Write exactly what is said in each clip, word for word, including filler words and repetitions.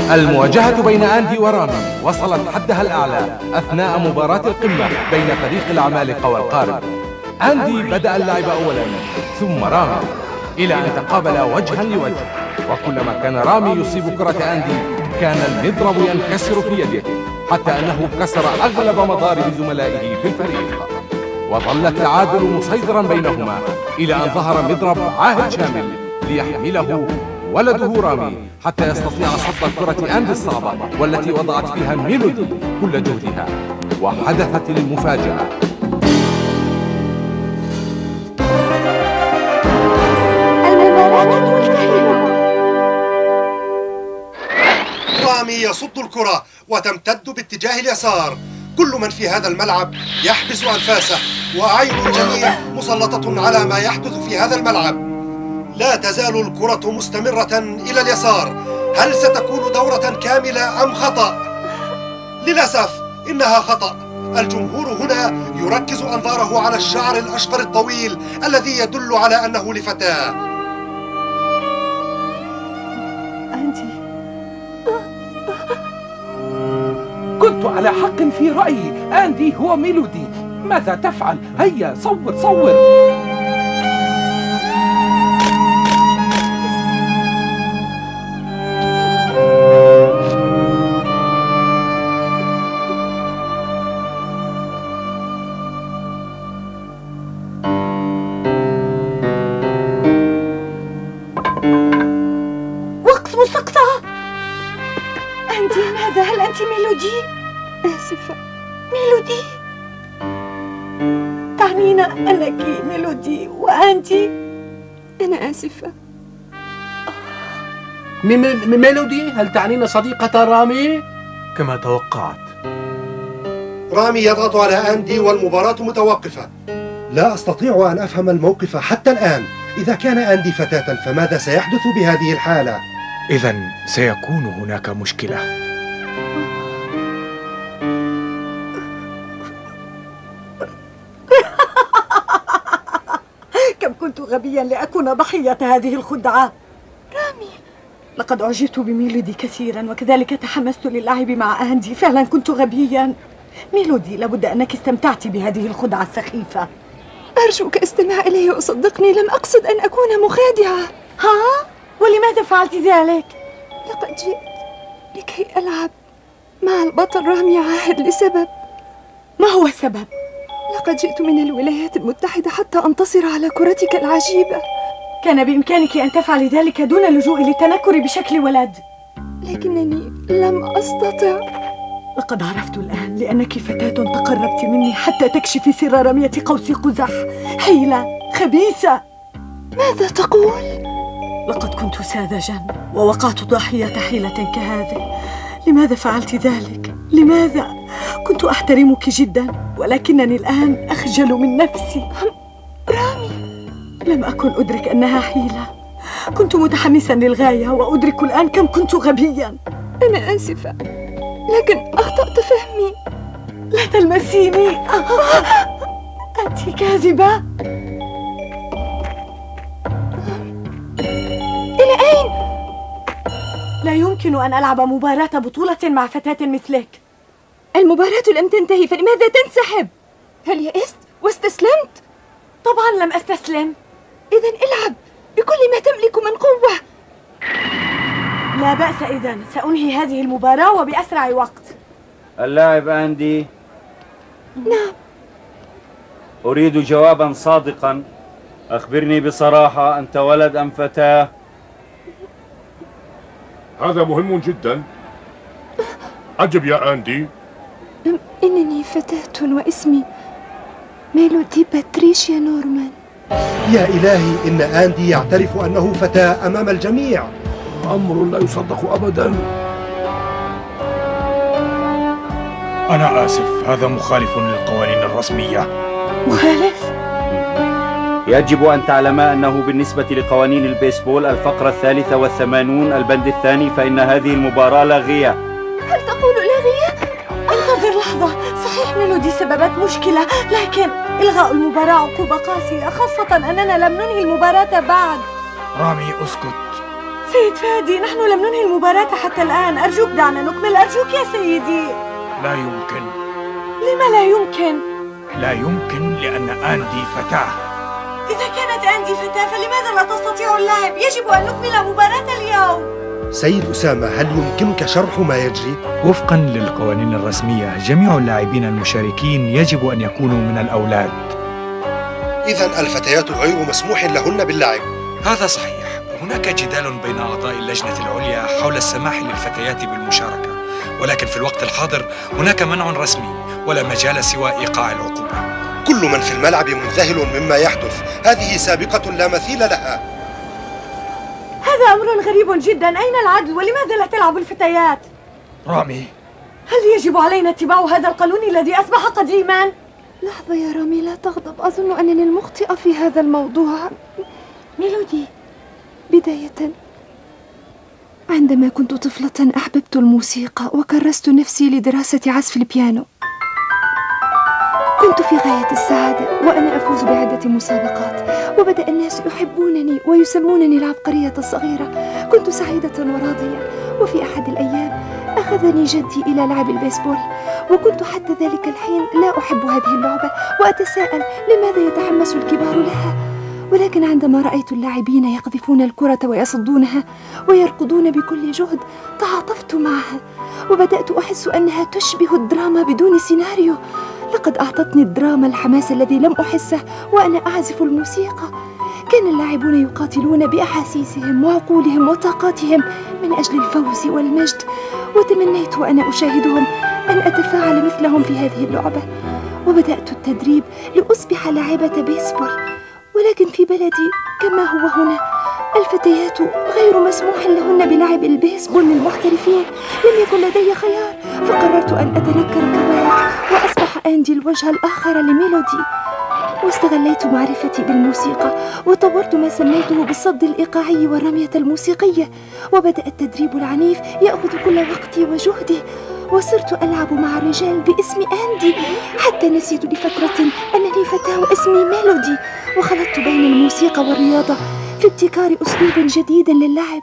المواجهة بين أندي ورامي وصلت حدها الأعلى أثناء مباراة القمة بين فريق العمالقة والقارب. أندي بدأ اللعب أولا ثم رامي إلى أن تقابلا وجها لوجه، وكلما كان رامي يصيب كرة أندي كان المضرب ينكسر في يده، حتى أنه كسر أغلب مضارب زملائه في الفريق. وظل التعادل مسيطرا بينهما إلى أن ظهر مضرب عاهد شامل ليحمله ولده رامي حتى يستطيع صد الكرة أندي الصعبة والتي وضعت فيها ميلودي كل جهدها. وحدثت المفاجأة. المباراة تنتهي. رامي يصد الكرة وتمتد باتجاه اليسار. كل من في هذا الملعب يحبس أنفاسه، وأعين الجميع مسلطة على ما يحدث في هذا الملعب. لا تزال الكرة مستمرة إلى اليسار. هل ستكون دورة كاملة أم خطأ؟ للأسف إنها خطأ. الجمهور هنا يركز أنظاره على الشعر الأشقر الطويل الذي يدل على أنه لفتاة. أندي، كنت على حق في رأيي. أندي هو ميلودي. ماذا تفعل؟ هيا صور صور. وقت مسقطة. أندي، ماذا؟ هل أنت ميلودي؟ آسفة ميلودي. تعنين أنك ميلودي وأنت؟ أنا آسفة. ميلودي، هل تعنين صديقة رامي؟ كما توقعت. رامي يضغط على أندي والمباراة متوقفة. لا أستطيع أن أفهم الموقف حتى الآن. إذا كان أندي فتاة فماذا سيحدث بهذه الحالة؟ إذن سيكون هناك مشكلة. كم كنت غبيا لأكون ضحية هذه الخدعة. رامي، لقد أعجبت بميلودي كثيرا وكذلك تحمست للعب مع أندي. فعلا كنت غبيا. ميلودي، لابد أنك استمتعت بهذه الخدعة السخيفة. أرجوك استمع إلي وصدقني، لم أقصد أن أكون مخادعة. ها؟ ولماذا فعلت ذلك؟ لقد جئت لكي ألعب مع البطل رامي عاهد لسبب. ما هو السبب؟ لقد جئت من الولايات المتحدة حتى أنتصر على كرتك العجيبة. كان بإمكانك أن تفعلي ذلك دون اللجوء للتنكر بشكل ولد. لكنني لم أستطع. لقد عرفت الآن لأنك فتاة تقربت مني حتى تكشفي سر رمية قوس قزح. حيلة خبيثة. ماذا تقول؟ لقد كنت ساذجا ووقعت ضحية حيلة كهذه. لماذا فعلت ذلك؟ لماذا؟ كنت أحترمك جدا ولكنني الآن أخجل من نفسي. رامي، لم أكن أدرك أنها حيلة. كنت متحمسا للغاية وأدرك الآن كم كنت غبيا. أنا آسفة لكن أخطأت فهمي. لا تلمسيني. أنت كاذبة. إلى أين؟ لا يمكن أن ألعب مباراة بطولة مع فتاة مثلك. المباراة لم تنتهي، فلماذا تنسحب؟ هل يئست واستسلمت؟ طبعا لم أستسلم. إذن العب بكل ما تملك من قوة. لا بأس، إذن سأنهي هذه المباراة وبأسرع وقت. اللاعب أندي. نعم. أريد جوابا صادقا. أخبرني بصراحة، أنت ولد أم فتاة؟ هذا مهم جدا. عجب يا أندي. إنني فتاة واسمي ميلودي باتريشيا نورمان. يا إلهي، إن أندي يعترف أنه فتاة أمام الجميع. أمر لا يصدق أبدا. أنا آسف، هذا مخالف للقوانين الرسمية. مخالف؟ يجب أن تعلما أنه بالنسبة لقوانين البيسبول الفقرة الثالثة والثمانون البند الثاني فإن هذه المباراة لاغية. هل تقول لاغية؟ انتظر لحظة. صحيح ميلودي سببت مشكلة، لكن إلغاء المباراة عقوبة قاسية، خاصة أننا لم ننهي المباراة بعد. رامي اسكت. سيد فادي، نحن لم ننهي المباراة حتى الآن. أرجوك دعنا نكمل، أرجوك يا سيدي. لا يمكن. لما لا يمكن؟ لا يمكن لأن أندي فتاة. إذا كانت أندي فتاة فلماذا لا تستطيع اللعب؟ يجب أن نكمل مباراة اليوم. سيد أسامة، هل يمكنك شرح ما يجري؟ وفقا للقوانين الرسمية جميع اللاعبين المشاركين يجب أن يكونوا من الأولاد. إذن الفتيات غير مسموح لهن باللعب. هذا صحيح. هناك جدال بين أعضاء اللجنة العليا حول السماح للفتيات بالمشاركة، ولكن في الوقت الحاضر هناك منع رسمي ولا مجال سوى إيقاع العقوبة. كل من في الملعب منذهل مما يحدث. هذه سابقة لا مثيل لها. هذا أمر غريب جدا. أين العدل؟ ولماذا لا تلعب الفتيات؟ رامي، هل يجب علينا اتباع هذا القانون الذي أصبح قديما؟ لحظة يا رامي، لا تغضب. أظن أنني المخطئة في هذا الموضوع. ميلودي، بداية عندما كنت طفلة أحببت الموسيقى وكرست نفسي لدراسة عزف البيانو. كنت في غاية السعادة وأنا أفوز بعدة مسابقات، وبدأ الناس يحبونني ويسمونني العبقرية الصغيرة. كنت سعيدة وراضية. وفي أحد الأيام أخذني جدي إلى لعب البيسبول، وكنت حتى ذلك الحين لا أحب هذه اللعبة وأتساءل لماذا يتحمس الكبار لها. ولكن عندما رأيت اللاعبين يقذفون الكرة ويصدونها ويركضون بكل جهد تعاطفت معها، وبدأت أحس أنها تشبه الدراما بدون سيناريو. لقد أعطتني الدراما الحماس الذي لم أحسه وأنا أعزف الموسيقى. كان اللاعبون يقاتلون بأحاسيسهم وعقولهم وطاقاتهم من أجل الفوز والمجد، وتمنيت وأنا أشاهدهم أن أتفاعل مثلهم في هذه اللعبة. وبدأت التدريب لأصبح لاعبة بيسبول. ولكن في بلدي كما هو هنا الفتيات غير مسموح لهن بلعب البيسبول للمحترفين. لم يكن لدي خيار، فقررت أن أتنكر كولد وأصبح أندي الوجه الآخر لميلودي. واستغليت معرفتي بالموسيقى وطورت ما سميته بالصد الإيقاعي والرمية الموسيقية. وبدأ التدريب العنيف يأخذ كل وقتي وجهدي، وصرت ألعب مع الرجال باسم أندي، حتى نسيت لفترة أنني فتاة واسمي ميلودي، وخلطت بين الموسيقى والرياضة في ابتكار أسلوب جديد للعب.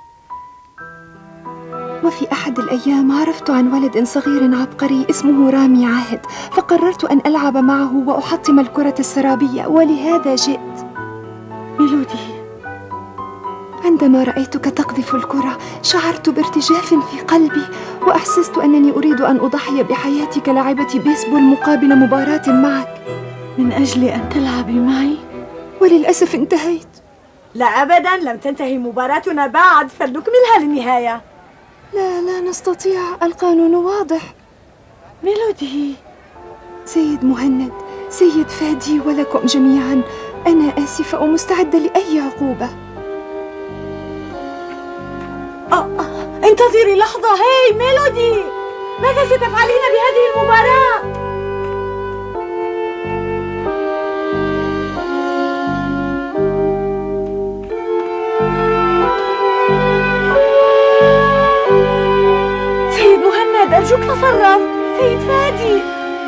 وفي أحد الأيام عرفت عن ولد صغير عبقري اسمه رامي عاهد، فقررت أن ألعب معه وأحطم الكرة السرابية، ولهذا جئت. ميلودي، عندما رأيتك تقذف الكرة شعرت بارتجاف في قلبي، وأحسست أنني أريد أن أضحي بحياتي كلاعبة بيسبول مقابل مباراة معك. من أجل أن تلعبي معي؟ وللأسف انتهيت. لا أبدا، لم تنتهي مباراتنا بعد، فلنكملها للنهاية. لا لا نستطيع، القانون واضح. ميلودي، سيد مهند، سيد فادي، ولكم جميعا أنا آسفة ومستعدة لأي عقوبة. أه انتظري لحظة. هاي ميلودي، ماذا ستفعلين بهذه المباراة؟ سيد مهند، أرجوك تصرف. سيد فادي،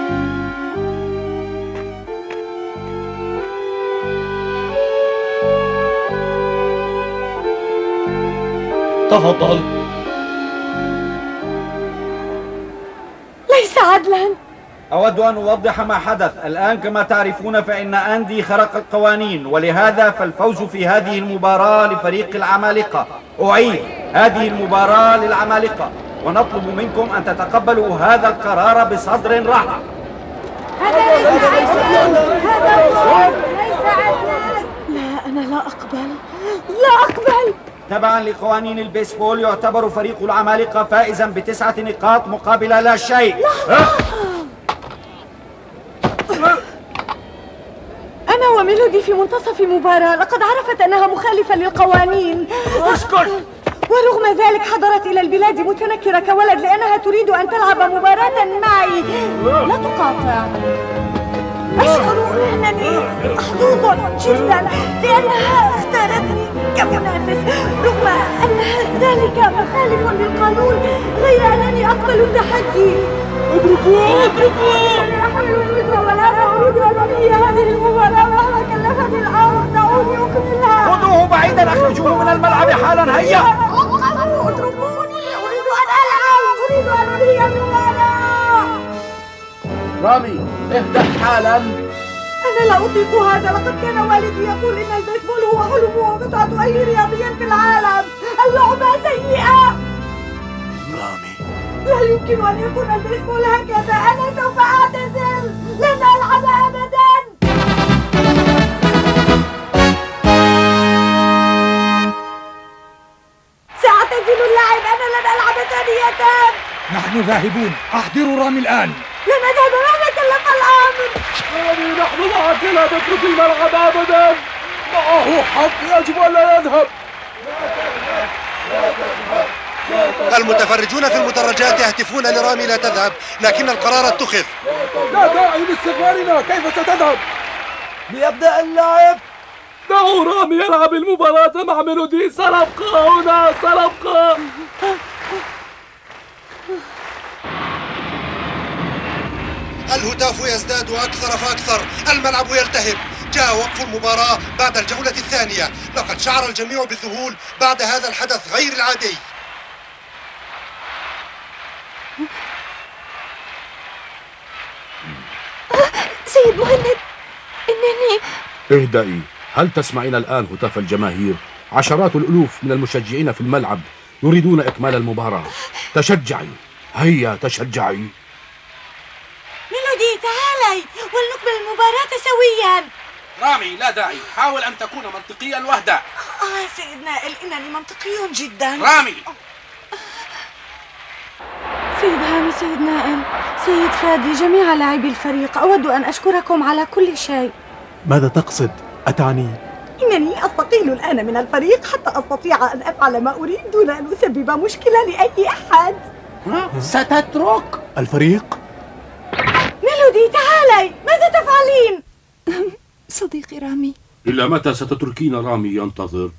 تفضل. ليس عدلا. أود أن أوضح ما حدث الآن. كما تعرفون فإن أندي خرق القوانين، ولهذا فالفوز في هذه المباراة لفريق العمالقة. أعيد، هذه المباراة للعمالقة، ونطلب منكم أن تتقبلوا هذا القرار بصدر رحب. هذا ليس عدلا، هذا ليس عدلا. لا، أنا لا أقبل، لا أقبل. تبعا لقوانين البيسبول يعتبر فريق العمالقة فائزا بتسعة نقاط مقابل لا شيء. أنا وميلودي في منتصف مباراة، لقد عرفت أنها مخالفة للقوانين. اسكت! ورغم ذلك حضرت إلى البلاد متنكرة كولد لأنها تريد أن تلعب مباراة معي. لا تقاطع. أشعر أنني محظوظ جدا لأنها اختارتني كمنافس، رغم أن ذلك مخالف للقانون، غير أنني أقبل التحدي. اتركوه اتركوه. أنا أحمل الفكرة ولا أريد أن أنهي هذه المباراة، مهما كلفني الأمر دعوني أكملها. خذوه بعيدا، أخرجوه من الملعب حالا، هيا. رامي اهدأ حالا. أنا لا أطيق هذا. لقد كان والدي يقول إن البيسبول هو حلمه ومتعة أي رياضي في العالم. اللعبة سيئة. رامي، لا يمكن أن يكون البيسبول هكذا. أنا سوف أعتزل. لن ألعب أبدا. سأعتزل اللعب. أنا لن ألعب ثانية. نحن ذاهبون. أحضروا رامي الآن. لن أذهب مهما كلف الأمر. رامي نحن معك، لا تترك الملعب أبدا. معه حق، يجب أن لا يذهب. المتفرجون في المدرجات يهتفون لرامي لا تذهب، لكن القرار اتخذ. لا داعي لاستغفارنا، كيف ستذهب؟ ليبدأ اللعب. دعوا رامي يلعب المباراة مع ميلودي. سنبقى هنا، سنبقى. الهتاف يزداد أكثر فأكثر. الملعب يلتهب. جاء وقف المباراة بعد الجولة الثانية. لقد شعر الجميع بالذهول بعد هذا الحدث غير العادي. سيد مهند، إنني... اهدئي. هل تسمعين الآن هتاف الجماهير؟ عشرات الألوف من المشجعين في الملعب يريدون إكمال المباراة. تشجعي، هيا تشجعي. ميلودي تعالي ولنكمل المباراة سويا. رامي لا داعي، حاول أن تكون منطقيا واهدأ. آه سيد نائل، إنني منطقي جدا. رامي. سيد هاني، سيد نائل، سيد فادي، جميع لاعبي الفريق، أود أن أشكركم على كل شيء. ماذا تقصد؟ أتعني؟ إنني أستقيل الآن من الفريق حتى أستطيع أن أفعل ما أريد دون أن أسبب مشكلة لأي أحد. ستترك الفريق؟ ميلودي تعالي، ماذا تفعلين؟ صديقي رامي. إلى متى ستتركين رامي ينتظر؟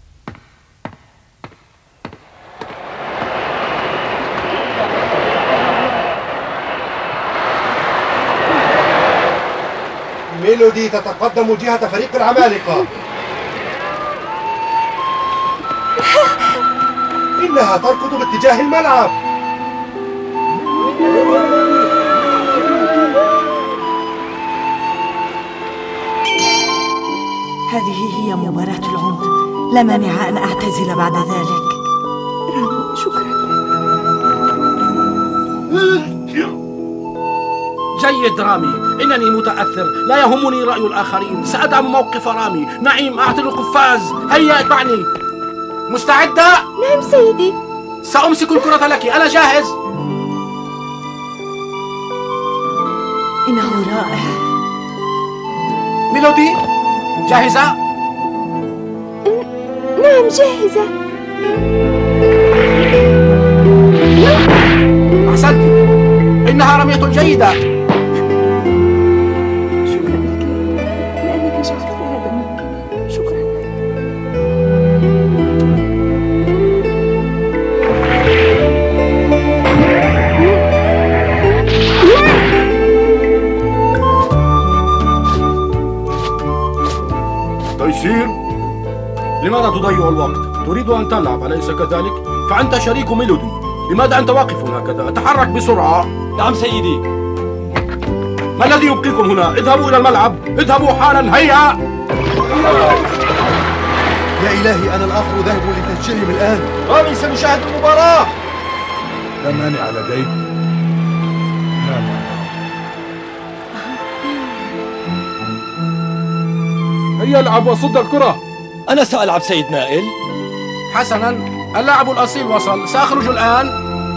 ميلودي تتقدم جهة فريق العمالقة. إنها تركض باتجاه الملعب. هذه هي مباراة العمر. لا مانع أن أعتزل بعد ذلك. رامي شكرا. جيد رامي، إنني متأثر. لا يهمني رأي الآخرين. سأدعم موقف رامي. نعيم، أعطي القفاز. هيا اتبعني. مستعدة؟ نعم سيدي. سأمسك الكرة لك. أنا جاهز. إنه رائع. ميلودي جاهزة؟ نعم جاهزة. أحسنت، إنها رمية جيدة. شكرا لك لأنك جعلت هذا ممكنا. شكرا. تيسير، لماذا تضيع الوقت؟ تريد أن تلعب أليس كذلك؟ فأنت شريك ميلودي. لماذا أنت واقف هكذا؟ تحرك بسرعة. نعم سيدي. ما الذي يبقيكم هنا؟ اذهبوا إلى الملعب. اذهبوا حالا، هيا. يا إلهي، أنا الآخر ذاهب لتشجيعهم الآن. رامي سنشاهد المباراة. لا مانع لديك. لا مانع. هيا العب وصد الكرة. أنا سألعب سيد نائل. حسنا، اللاعب الأصيل وصل. سأخرج الآن.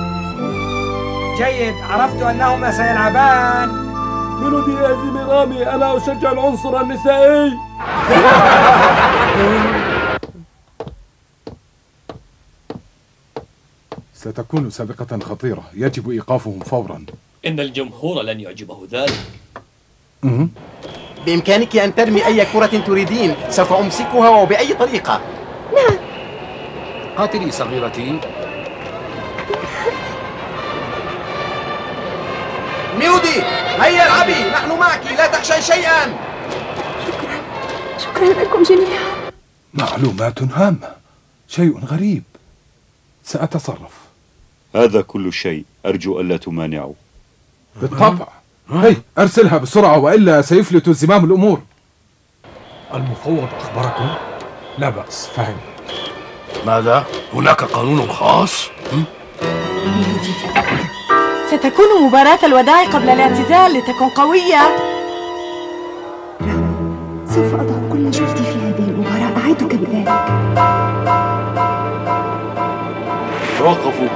جيد، عرفت أنهما سيلعبان. ميلودي اعزمي رامي، أنا أشجع العنصر النسائي. ستكون سابقة خطيرة، يجب إيقافهم فورا. إن الجمهور لن يعجبه ذلك. أمم. بإمكانك أن ترمي أي كرة تريدين، سوف أمسكها وبأي طريقة. نعم. قاتلي صغيرتي. ميلودي هيا العبي، نحن معك، لا تخشى شيئا. شكرا، شكرا لكم جميعا. معلومات هامة، شيء غريب. سأتصرف. هذا كل شيء، أرجو ألا تمانعوا. بالطبع، هي ارسلها بسرعة وإلا سيفلت زمام الأمور. المفوض أخبركم؟ لا بأس، فهم. ماذا؟ هناك قانون خاص؟ ميلودي، ستكون مباراة الوداع قبل الاعتزال لتكن قوية. سوف أضع كل جهدي في هذه المباراة، أعدك بذلك. توقفوا.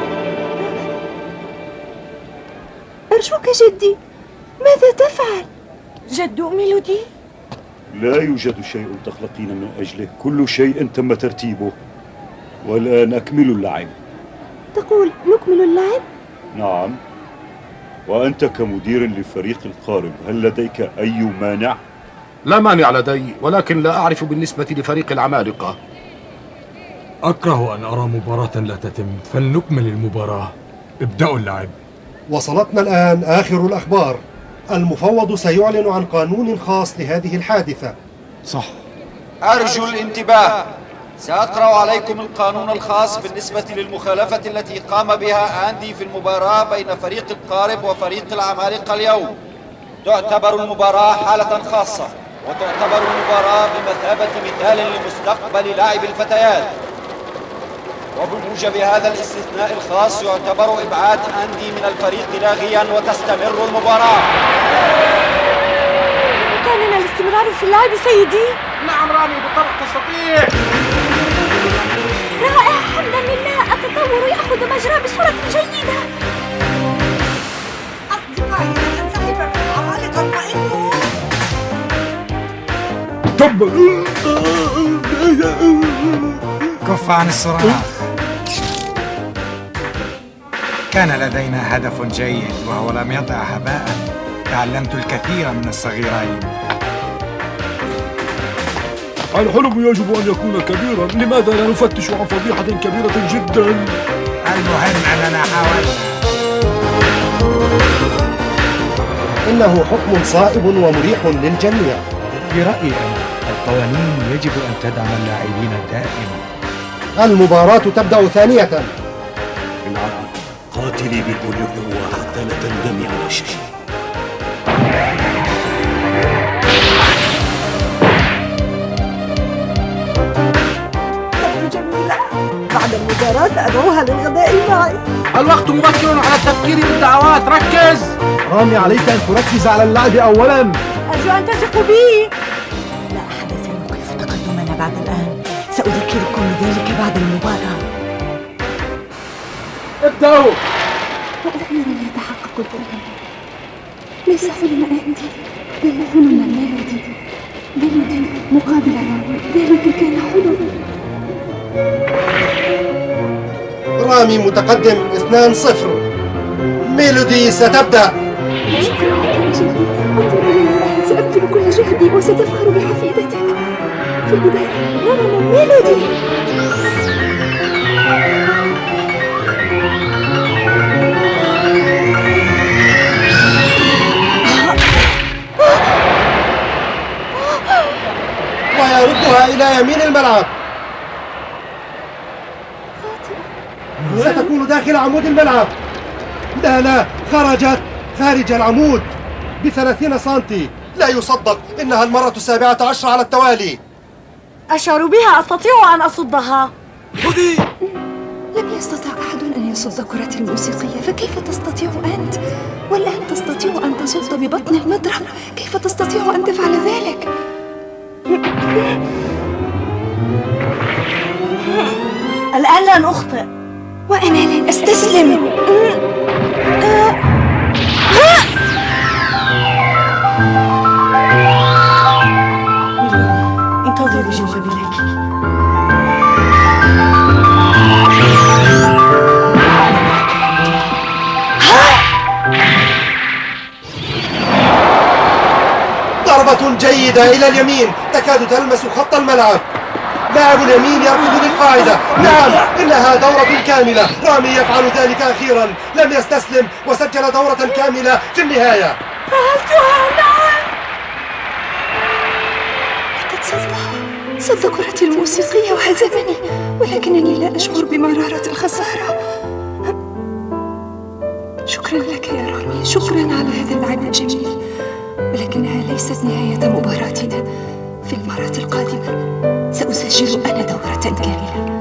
أرجوك جدي، ماذا تفعل؟ جد ميلودي؟ لا يوجد شيء تخلقين من أجله، كل شيء تم ترتيبه. والآن أكملوا اللعب. تقول نكمل اللعب؟ نعم. وأنت كمدير لفريق القارب، هل لديك أي مانع؟ لا مانع لدي، ولكن لا أعرف بالنسبة لفريق العمالقة. أكره أن أرى مباراة لا تتم، فلنكمل المباراة. ابدأوا اللعب. وصلتنا الآن آخر الأخبار. المفوض سيعلن عن قانون خاص لهذه الحادثة. صح. أرجو الانتباه. سأقرأ عليكم القانون الخاص بالنسبة للمخالفة التي قام بها أندي في المباراة بين فريق القارب وفريق العمالقة اليوم. تعتبر المباراة حالة خاصة، وتعتبر المباراة بمثابة مثال لمستقبل لاعب الفتيات. وبموجب هذا الاستثناء الخاص يعتبر إبعاد أندي من الفريق لاغيا وتستمر المباراة. كان الاستمرار في اللعب سيدي؟ نعم رامي بالطبع تستطيع. رائع، حمدا لله، التطور يأخذ مجرى بصورة جيدة. أصدقائي، لا تنسحب من العمالقة فإنه تبا. كف عن الصراخ. كان لدينا هدف جيد وهو لم يضع هباء. تعلمت الكثير من الصغيرين. الحلم يجب أن يكون كبيرا، لماذا لا نفتش عن فضيحة كبيرة جدا؟ المهم أننا حاولنا. إنه حكم صائب ومريح للجميع. في رأيي أنا القوانين يجب أن تدعم اللاعبين دائما. المباراة تبدأ ثانية. بالعقل، قاتلي بكل قوة حتى لا تندمي على شيء. بعد المباراة سأدعوها للغداء معي. الوقت مبكر على التفكير بالدعوات، ركز. رامي، عليك أن تركز على اللعب أولا. أرجو أن تثقوا بي. لا أحد سيوقف تقدمنا بعد الآن، سأذكركم بذلك بعد المباراة. ابدأوا. وأخيرا يتحقق البرهان. ليس حلم أندي، بل حلم ميلودي. ميلودي مقابل رامي، ذلك كان حلما. رامي متقدم اثنان صفر. ميلودي ستبدأ. شكرا لك يا جدي، انظر إلي الآن، سأبذل كل جهدي وستفخر بحفيدتك. في البداية نرى ميلودي. ويردها إلى يمين الملعب. ستكون داخل عمود الملعب. لا لا، خرجت خارج العمود بثلاثين سنتي. لا يصدق، إنها المرة السابعة عشر على التوالي. أشعر بها، أستطيع أن أصدها. خذي. لم يستطع أحد أن يصد كرة الموسيقية، فكيف تستطيع أنت؟ والآن تستطيع أن تصد ببطن المضرب، كيف تستطيع أن تفعل ذلك؟ الآن لن أخطئ، وأنا لن أستسلم. انتظري جنب لك. ضربة جيدة إلى اليمين، تكاد تلمس خط الملعب. لاعب اليمين يركض للقاعدة. نعم، إنها دورة كاملة. رامي يفعل ذلك أخيرا، لم يستسلم وسجل دورة كاملة في النهاية. فعلتها، نعم. لقد صد صد كرة الموسيقية وهزمني، ولكنني لا أشعر بمرارة الخسارة. شكرا شكرا لك يا رامي، شكرا على هذا اللعب الجميل، ولكنها ليست نهاية مباراتنا. في المرة القادمة سأسجل أنا دورة كاملة.